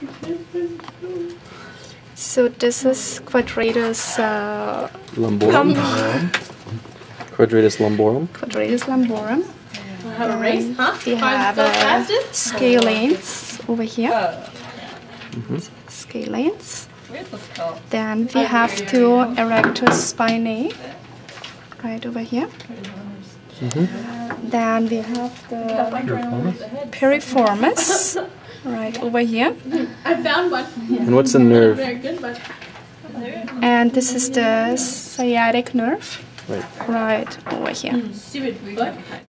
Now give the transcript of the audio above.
So this is quadratus lumborum. Quadratus lumborum. Quadratus lumborum. We'll have a race, huh? We have scalenes over here. Scalenes. Where's the skull? Then we have two erectus spinae right over here. Then we have the piriformis right over here. I found one. And what's the nerve? Very good, but And this is the sciatic nerve Right. right over here. see what we got.